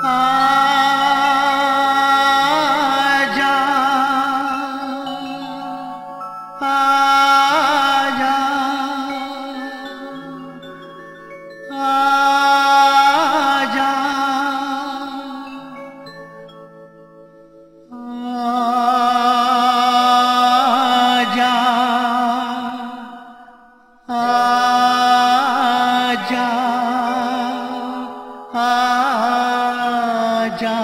आजा आजा आजा आजा आजा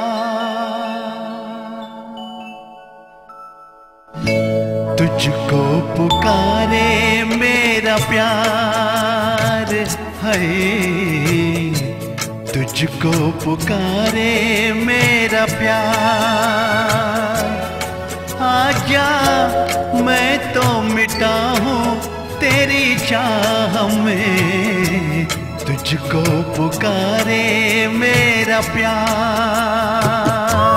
तुझको पुकारे मेरा प्यार है, तुझको पुकारे मेरा प्यार। आजा मैं तो मिटा हूँ तेरी चाह में, तुझको पुकारे मेरा प्यार।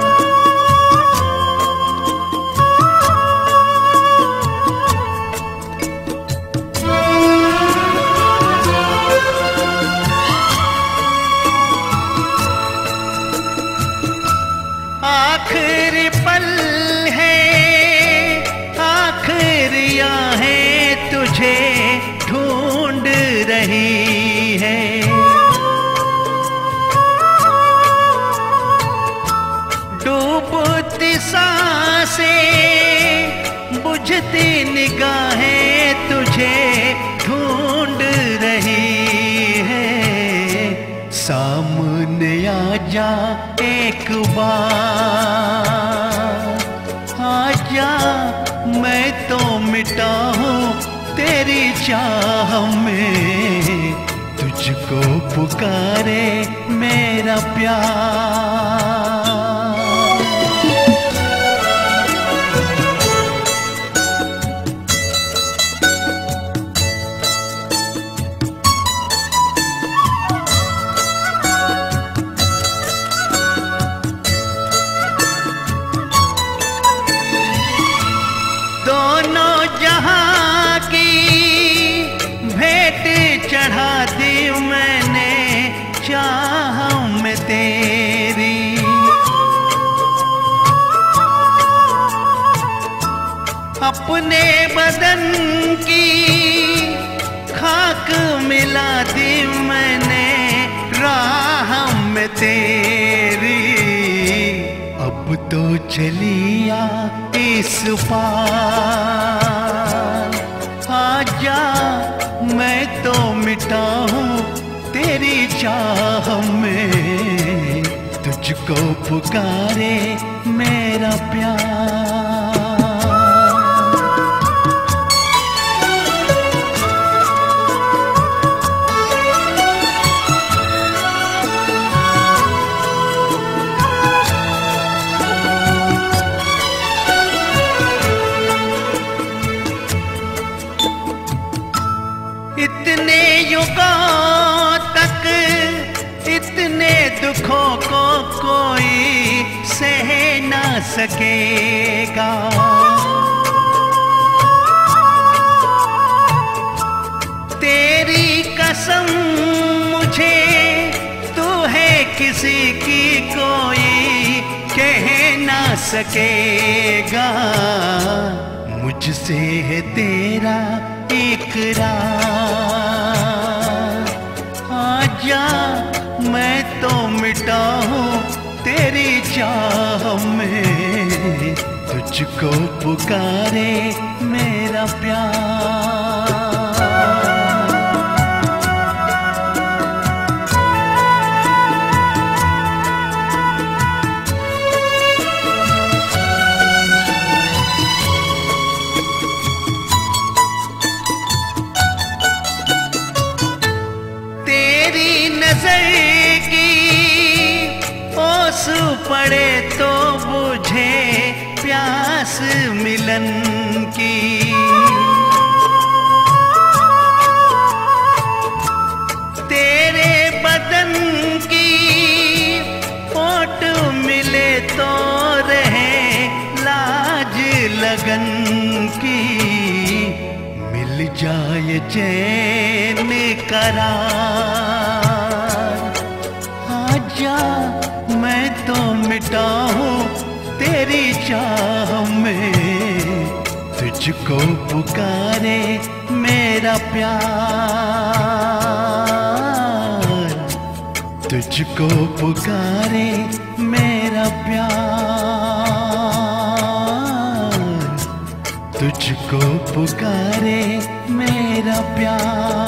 आखिरी पल है, आखिरियां हैं तुझे ढूंढ रही है। डूबती सांसें, बुझती निगाहें तुझे ढूंढ रही है। सामने आजा एक बार, आजा मैं तो मिटा हूँ तेरी चाह में, तुझको पुकारे मेरा प्यार। दोनों जहां की भेंट चढ़ा दी मैंने चाह में तेरी। अपने बदन की खाक मिला दी मैंने राह में तेरी। अब तो चलिया इस पार, आजा मैं तो मिटा हूँ तेरी चाह में, तुझको पुकारे मेरा प्यार। इतने युगों तक इतने दुखों को कोई सह ना सकेगा। तेरी कसम मुझे तू है किसी की कोई कह ना सकेगा। मुझसे है तेरा इकरार, आजा मैं तो मिटा हूँ तेरी चाह में, तुझको पुकारे मेरा प्यार। नजर की ओस पड़े तो बुझे प्यास मिलन की। तेरे बदन की ओट मिले तो रहे लाज लगन की। मिल जाए चैन करार, जा, मैं तो मिटा हूँ तेरी चाह में। तुझको पुकारे मेरा प्यार, तुझको पुकारे मेरा प्यार, तुझको पुकारे मेरा प्यार।